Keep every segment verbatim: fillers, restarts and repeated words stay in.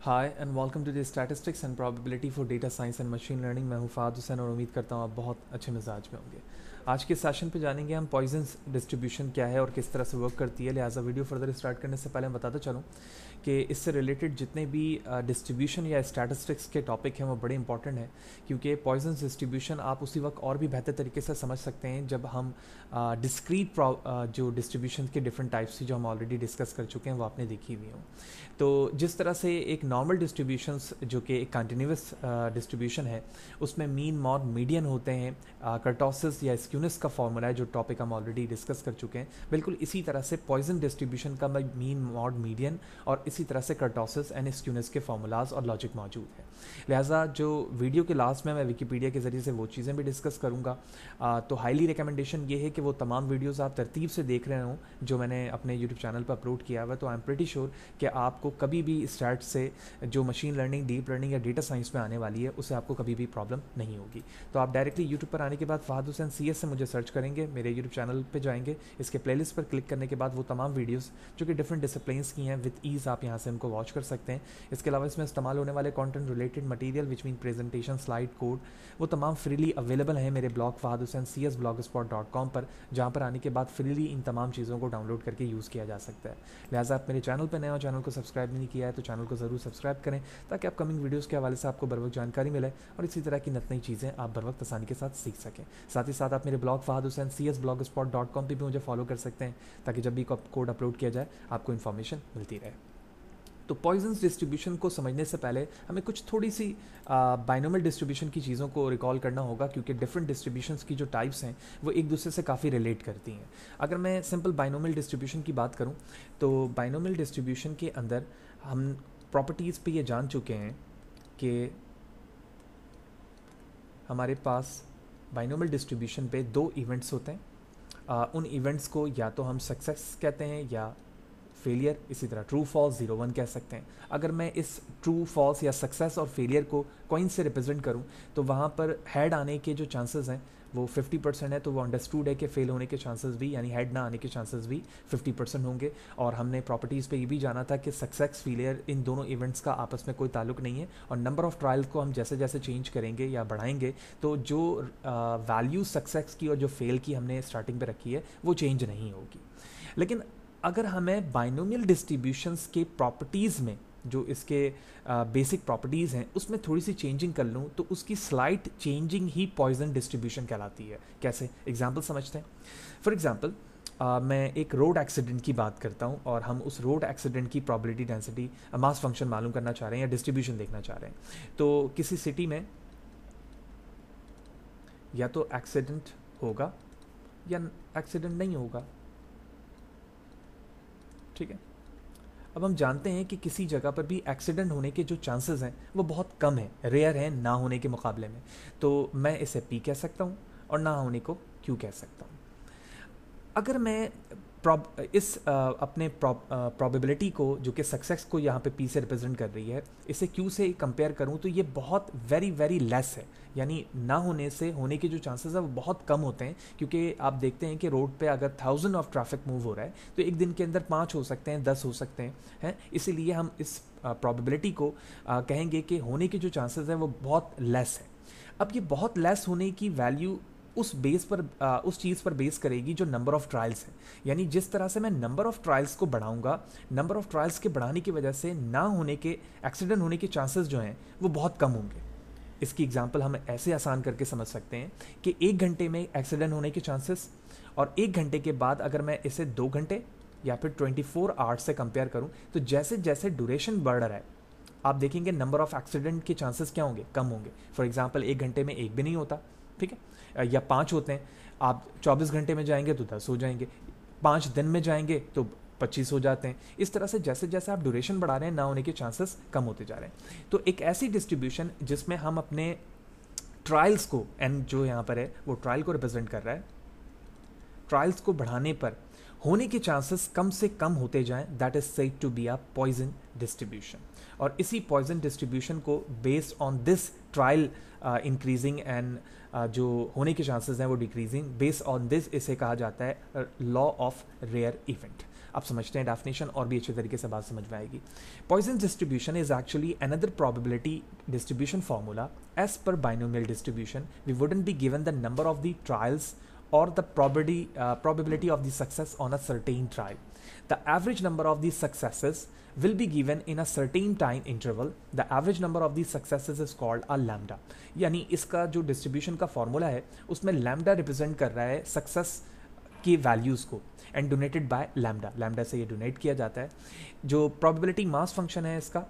Hi and welcome to the statistics and probability for data science and machine learning. मैं हूं फ़ाद हुसैन और उम्मीद करता हूं आप बहुत अच्छे मिजाज में होंगे। आज के सेशन पे जानेंगे हम पॉइजन्स डिस्ट्रीब्यूशन क्या है और किस तरह से वर्क करती है। लिहाजा वीडियो फर्दर स्टार्ट करने से पहले मैं बताता चलूँ कि इससे रिलेटेड जितने भी डिस्ट्रीब्यूशन या स्टैटिस्टिक्स के टॉपिक हैं वो बड़े इंपॉर्टेंट हैं, क्योंकि पॉइजन्स डिस्ट्रीब्यूशन आप उसी वक्त और भी बेहतर तरीके से समझ सकते हैं जब हम डिस्क्रीट जो डिस्ट्रीब्यूशन के डिफरेंट टाइप्स थी जो हम ऑलरेडी डिस्कस कर चुके हैं वो आपने देखी हुई हों। तो जिस तरह से एक नॉर्मल डिस्ट्रीब्यूशंस जो कि एक कंटिन्यूस डिस्ट्रीब्यूशन है उसमें मीन मॉड मीडियन होते हैं, कर्टोसिस या स्क्यूनेस का फॉर्मूला है जो टॉपिक हम ऑलरेडी डिस्कस कर चुके हैं। बिल्कुल इसी तरह से पॉइजन डिस्ट्रीब्यूशन का मीन मॉड मीडियन और इसी तरह से कर्टोसिस एंड स्क्यूनेस के फॉर्मूलाज और लॉजिक मौजूद है। लिहाजा जो वीडियो के लास्ट में मैं विकीपीडिया के ज़रिए से वो चीज़ें भी डिस्कस करूँगा, तो हाईली रिकमेंडेशन ये है कि वो तमाम वीडियोज़ आप तरतीब से देख रहे हों जो मैंने अपने यूट्यूब चैनल पर अपलोड किया हुआ। तो आई एम प्रीटी श्योर कि आपको कभी भी स्टार्ट से जो मशीन लर्निंग, डीप लर्निंग या डेटा साइंस में आने वाली है उससे आपको कभी भी प्रॉब्लम नहीं होगी। तो आप डायरेक्टली यूट्यूब पर आने के बाद फ़ाद हुसैन सी एस से मुझे सर्च करेंगे, मेरे यूट्यूब चैनल पे जाएंगे, इसके प्लेलिस्ट पर क्लिक करने के बाद वो तमाम वीडियोस जो कि डिफरेंट डिसिप्लिन्स की हैं विद ईज़ आप यहाँ से उनको वॉच कर सकते हैं। इसके अलावा इसमें इस्तेमाल होने वाले content related material which mean presentation, slide, code, वो तमाम फ्रीली अवेलेबल हैं मेरे blog Fahad Hussain C S blogspot dot com पर, जहाँ पर आने के बाद फ्रीली इन तमाम चीज़ों को डाउनलोड करके यूज़ किया जा सकता है। लिहाजा आप मेरे चैनल पर नए हो, चैनल को सब्सक्राइब नहीं किया है तो चैनल को ज़रूर सब्सक्राइब करें ताकि अपकमिंग वीडियोस के हवाले से आपको बर वक्त जानकारी मिले और इसी तरह की नई चीज़ें आप बर वक्त आसानी के साथ सीख सकें। साथ ही साथ आप मेरे blog Fahad Hussain C S blogspot dot com पर भी मुझे फॉलो कर सकते हैं ताकि जब भी कोड अपलोड किया जाए आपको इन्फॉर्मेशन मिलती रहे। तो पॉइजन्स डिस्ट्रीब्यूशन को समझने से पहले हमें कुछ थोड़ी सी बाइनोमियल डिस्ट्रीब्यूशन की चीज़ों को रिकॉल करना होगा, क्योंकि डिफरेंट डिस्ट्रीब्यूशंस की जो टाइप्स हैं वो एक दूसरे से काफ़ी रिलेट करती हैं। अगर मैं सिंपल बाइनोमियल डिस्ट्रीब्यूशन की बात करूं तो बाइनोमियल डिस्ट्रीब्यूशन के अंदर हम प्रॉपर्टीज़ पे ये जान चुके हैं कि हमारे पास बाइनोमियल डिस्ट्रीब्यूशन पे दो इवेंट्स होते हैं। आ, उन इवेंट्स को या तो हम सक्सेस कहते हैं या फेलियर, इसी तरह ट्रू फॉल्स, जीरो वन कह सकते हैं। अगर मैं इस ट्रू फॉल्स या सक्सेस और फेलियर को कॉइन से रिप्रेजेंट करूं तो वहाँ पर हेड आने के जो चांसेस हैं वो फिफ्टी परसेंट है, तो वो अंडरस्टूड है कि फेल होने के चांसेस भी यानी हेड ना आने के चांसेस भी फिफ्टी परसेंट होंगे। और हमने प्रॉपर्टीज़ पे ये भी जाना था कि सक्सेस फेलियर इन दोनों इवेंट्स का आपस में कोई ताल्लुक नहीं है और नंबर ऑफ ट्रायल्स को हम जैसे जैसे चेंज करेंगे या बढ़ाएंगे तो जो वैल्यू सक्सेस की और जो फेल की हमने स्टार्टिंग पे रखी है वो चेंज नहीं होगी। लेकिन अगर हमें बाइनोमियल डिस्ट्रीब्यूशंस के प्रॉपर्टीज़ में जो इसके बेसिक प्रॉपर्टीज़ हैं उसमें थोड़ी सी चेंजिंग कर लूँ तो उसकी स्लाइट चेंजिंग ही पॉइजन डिस्ट्रीब्यूशन कहलाती है। कैसे? एग्जांपल समझते हैं। फॉर एग्जांपल मैं एक रोड एक्सीडेंट की बात करता हूँ और हम उस रोड एक्सीडेंट की प्रोबेबिलिटी डेंसिटी मास फंक्शन मालूम करना चाह रहे हैं या डिस्ट्रीब्यूशन देखना चाह रहे हैं। तो किसी सिटी में या तो एक्सीडेंट होगा या एक्सीडेंट नहीं होगा, ठीक है। अब हम जानते हैं कि किसी जगह पर भी एक्सीडेंट होने के जो चांसेस हैं वो बहुत कम है, रेयर हैं ना होने के मुकाबले में। तो मैं इसे पी कह सकता हूँ और ना होने को क्यू कह सकता हूँ। अगर मैं प्रॉब इस आ, अपने प्रोबेबिलिटी को जो कि सक्सेस को यहाँ पे पी से रिप्रेजेंट कर रही है इसे क्यू से कंपेयर करूँ तो ये बहुत वेरी वेरी लेस है, यानी ना होने से होने के जो चांसेस है वो बहुत कम होते हैं। क्योंकि आप देखते हैं कि रोड पे अगर थाउजेंड ऑफ ट्रैफिक मूव हो रहा है तो एक दिन के अंदर पाँच हो सकते हैं, दस हो सकते हैं, हैं। इसीलिए हम इस प्रोबेबिलिटी को आ, कहेंगे कि होने के जो चांसेस हैं वो बहुत लेस है। अब ये बहुत लेस होने की वैल्यू उस बेस पर आ, उस चीज़ पर बेस करेगी जो नंबर ऑफ ट्रायल्स है। यानी जिस तरह से मैं नंबर ऑफ ट्रायल्स को बढ़ाऊंगा, नंबर ऑफ ट्रायल्स के बढ़ाने की वजह से ना होने के, एक्सीडेंट होने के चांसेस जो हैं वो बहुत कम होंगे। इसकी एग्जांपल हम ऐसे आसान करके समझ सकते हैं कि एक घंटे में एक्सीडेंट होने के चांसेस और एक घंटे के बाद अगर मैं इसे दो घंटे या फिर ट्वेंटी फोर आवर्स से कंपेयर करूँ तो जैसे जैसे ड्यूरेशन बढ़ रहा है आप देखेंगे नंबर ऑफ एक्सीडेंट के चांसेस क्या होंगे, कम होंगे। फॉर एग्जाम्पल एक घंटे में एक भी नहीं होता, ठीक है, या पाँच होते हैं। आप चौबीस घंटे में जाएंगे तो दस हो जाएंगे, पाँच दिन में जाएंगे तो पच्चीस हो जाते हैं। इस तरह से जैसे जैसे आप ड्यूरेशन बढ़ा रहे हैं ना होने के चांसेस कम होते जा रहे हैं। तो एक ऐसी डिस्ट्रीब्यूशन जिसमें हम अपने ट्रायल्स को, एन जो यहाँ पर है वो ट्रायल को रिप्रेजेंट कर रहा है, ट्रायल्स को बढ़ाने पर होने के चांसेस कम से कम होते जाएं, that is said to be a Poisson distribution. और इसी पॉइजन डिस्ट्रीब्यूशन को based on this trial increasing and जो होने के चांसेस हैं वो डिक्रीजिंग, बेस्ड ऑन दिस इसे कहा जाता है लॉ ऑफ रेयर इवेंट। आप समझते हैं डेफिनेशन और भी अच्छे तरीके से बात समझ में आएगी. Poisson distribution is actually another probability distribution formula. As per binomial distribution we wouldn't be given the number of the trials or the probability uh, probability of the success on a certain trial. The average number of the successes will be given in a certain time interval. The average number of the successes is called a lambda. यानी इसका जो distribution का formula है उसमें lambda represent कर रहा है success की वैल्यूज़ को and donated by lambda. Lambda से ये डोनेट किया जाता है. जो प्रोबेबिलिटी मास फंक्शन है इसका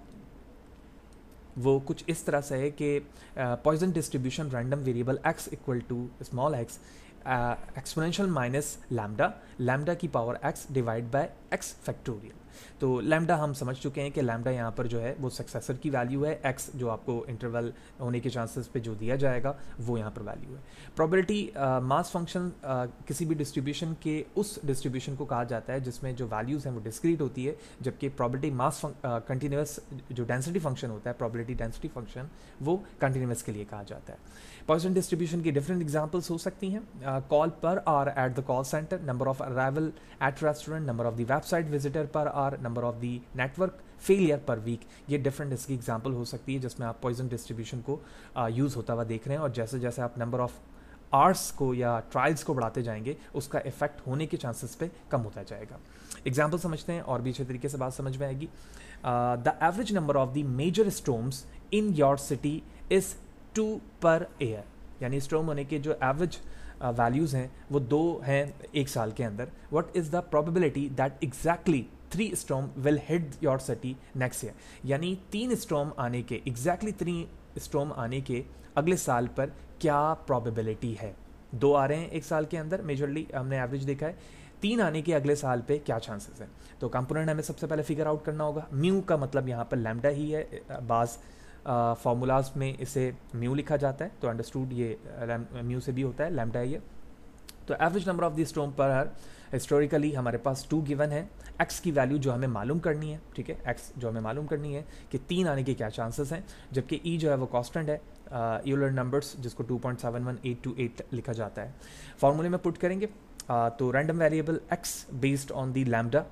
वो कुछ इस तरह से है कि Poisson distribution random variable x equal to small x exponential minus lambda, lambda की power x divide by x factorial. तो लैम्डा हम समझ चुके हैं कि लैम्डा यहाँ पर जो है वो सक्सेसर की वैल्यू है, x जो आपको इंटरवल होने के चांसेस पे जो दिया जाएगा वो यहाँ पर वैल्यू है. प्रोबेबिलिटी मास फंक्शन किसी भी डिस्ट्रीब्यूशन के उस डिस्ट्रीब्यूशन को कहा जाता है जिसमें जो वैल्यूज़ हैं वो डिस्क्रीट होती है, जबकि प्रोबेबिलिटी मास कंटिन्यूस जो डेंसिटी फंक्शन होता है, प्रोबेबिलिटी डेंसिटी फंक्शन, वो कंटिन्यूस के लिए कहा जाता है. पॉइजन डिस्ट्रीब्यूशन की डिफरेंट एग्जांपल्स हो सकती हैं. Call per hour at the call center, number of arrival at restaurant, number of the website visitor per hour, number of the network failure per week. ये डिफरेंट इसकी example हो सकती है जिसमें आप पॉइजन डिस्ट्रीब्यूशन को यूज़ uh, होता हुआ देख रहे हैं. और जैसे जैसे आप नंबर ऑफ आर्स को या ट्रायल्स को बढ़ाते जाएंगे उसका इफेक्ट होने के चांसेस पे कम होता जाएगा. एग्जाम्पल समझते हैं और भी अच्छे तरीके से बात समझ में आएगी. The average number of the major storms in your city is two per year. यानी स्टॉर्म होने के जो एवरेज वैल्यूज़ हैं वो दो हैं एक साल के अंदर. What is the probability that exactly three storm will hit your city next year. यानी तीन स्टॉर्म आने के, एग्जैक्टली थ्री स्टॉर्म आने के अगले साल पर क्या प्रोबेबिलिटी है. दो आ रहे हैं एक साल के अंदर, मेजरली हमने एवरेज देखा है. तीन आने के अगले साल पे क्या चांसेस हैं. तो कंपोनेंट हमें सबसे पहले फिगर आउट करना होगा. म्यू का मतलब यहाँ पर लैम्डा ही है. बाज़ फार्मूलाज uh, में इसे म्यू लिखा जाता है, तो अंडरस्टूड ये म्यू से भी होता है, लैम्डा ही है. तो average number of the storm per हर हिस्टोरिकली हमारे पास टू गिवन है. एक्स की वैल्यू जो हमें मालूम करनी है, ठीक है, एक्स जो हमें मालूम करनी है कि तीन आने के क्या चांसेस हैं, जबकि ई जो है वो कांस्टेंट है, यूलर नंबर्स जिसको two point seven one eight two eight लिखा जाता है. फार्मूले में पुट करेंगे uh, तो random variable X based on the lambda,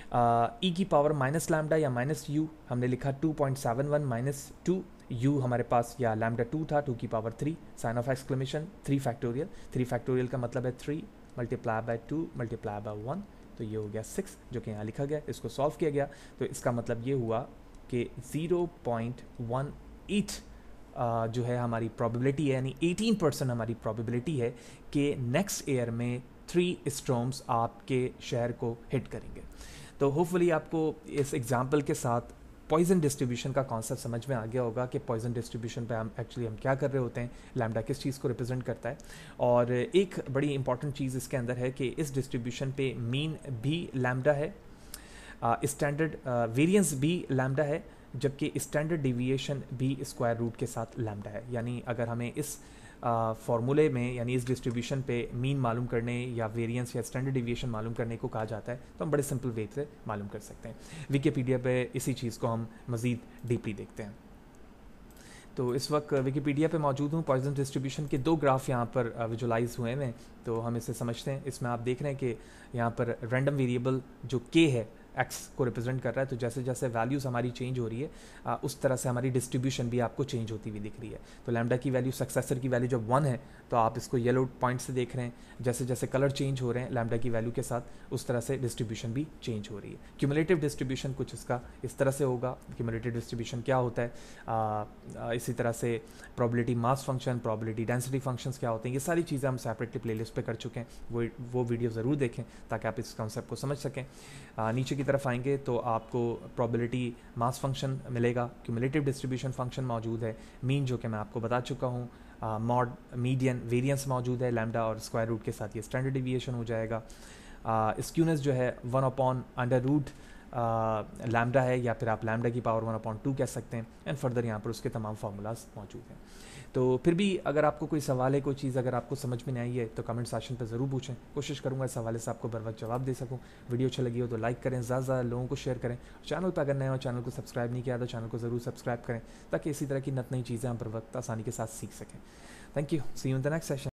e की पावर माइनस लैम्डा या माइनस यू हमने लिखा two point seven one minus two, u हमारे पास या लैम्डा टू था, टू की power three, sign of exclamation three factorial. Three factorial का मतलब है three multiply by two multiply by one, तो ये हो गया सिक्स जो कि यहाँ लिखा गया. इसको सॉल्व किया गया तो इसका मतलब ये हुआ कि ज़ीरो पॉइंट वन एट जो है हमारी प्रोबेबिलिटी है, यानी एटीन परसेंट हमारी प्रोबेबिलिटी है कि नेक्स्ट ईयर में थ्री स्टॉर्म्स आपके शहर को हिट करेंगे. तो होपफुली आपको इस एग्जाम्पल के साथ पॉइजन डिस्ट्रीब्यूशन का कॉन्सेप्ट समझ में आ गया होगा कि पॉइजन डिस्ट्रीब्यूशन पे हम एक्चुअली हम क्या कर रहे होते हैं, लैम्डा किस चीज़ को रिप्रेजेंट करता है. और एक बड़ी इंपॉर्टेंट चीज़ इसके अंदर है कि इस डिस्ट्रीब्यूशन पे मीन भी लैम्डा है, स्टैंडर्ड वेरिएंस भी लैम्डा है, जबकि स्टैंडर्ड डिविएशन भी स्क्वायर रूट के साथ लैम्डा है. यानी अगर हमें इस फार्मूले uh, में यानी इस डिस्ट्रीब्यूशन पे मीन मालूम करने या वेरिएंस या स्टैंडर्ड डिविएशन मालूम करने को कहा जाता है तो हम बड़े सिंपल वे से मालूम कर सकते हैं. विकिपीडिया पे इसी चीज़ को हम मज़ीद डीपली देखते हैं. तो इस वक्त विकिपीडिया पे मौजूद हूँ. पॉइजन डिस्ट्रीब्यूशन के दो ग्राफ यहाँ पर विजुलाइज हुए हैं, तो हम इसे समझते हैं. इसमें आप देख रहे हैं कि यहाँ पर रैंडम वेरिएबल जो के है एक्स को रिप्रेजेंट कर रहा है, तो जैसे जैसे वैल्यूज़ हमारी चेंज हो रही है आ, उस तरह से हमारी डिस्ट्रीब्यूशन भी आपको चेंज होती हुई दिख रही है. तो लैम्डा की वैल्यू, सक्सेसर की वैल्यू जब वन है तो आप इसको येलो पॉइंट से देख रहे हैं. जैसे जैसे कलर चेंज हो रहे हैं लैम्डा की वैल्यू के साथ, उस तरह से डिस्ट्रीब्यूशन भी चेंज हो रही है. क्यूमुलेटिव डिस्ट्रीब्यूशन कुछ इसका इस तरह से होगा. क्यूमुलेटिव डिस्ट्रीब्यूशन क्या होता है, आ, आ, इसी तरह से probability mass function, probability density functions क्या होते हैं, ये सारी चीज़ें हम सेपरेटली प्लेलिस्ट पे कर चुके हैं. वो वो वीडियो ज़रूर देखें ताकि आप इस कॉन्सेप्ट को समझ सकें. आ, नीचे की तरफ आएंगे तो आपको प्रोबेबिलिटी मास फंक्शन मिलेगा, क्यूमुलेटिव डिस्ट्रीब्यूशन फंक्शन मौजूद है, मीन जो कि मैं आपको बता चुका हूँ, मॉड, मीडियन, वेरिएंस मौजूद है, लैम्डा और स्क्वायर रूट के साथ ये स्टैंडर्ड डिविएशन हो जाएगा. स्क्यूनेस जो है one upon under root lambda है, या फिर आप लैम्डा की पावर वन अपॉन टू कह सकते हैं. एंड फर्दर यहाँ पर उसके तमाम फार्मूलाज मौजूद हैं. तो फिर भी अगर आपको कोई सवाल है, कोई चीज़ अगर आपको समझ में नहीं आई है तो कमेंट सेक्शन पर ज़रूर पूछें. कोशिश करूँगा इस हवाले से आपको बर वक्त जवाब दे सकूँ. वीडियो अच्छा लगी हो तो लाइक करें, ज़्यादा ज़्यादा लोगों को शेयर करें. चैनल पर अगर नए हो, चैनल को सब्सक्राइब नहीं किया तो चैनल को ज़रूर सब्सक्राइब करें ताकि इसी तरह की नत नई चीज़ें हम बर वक्त आसानी के साथ सीख सकें. Thank you. See you in the next session.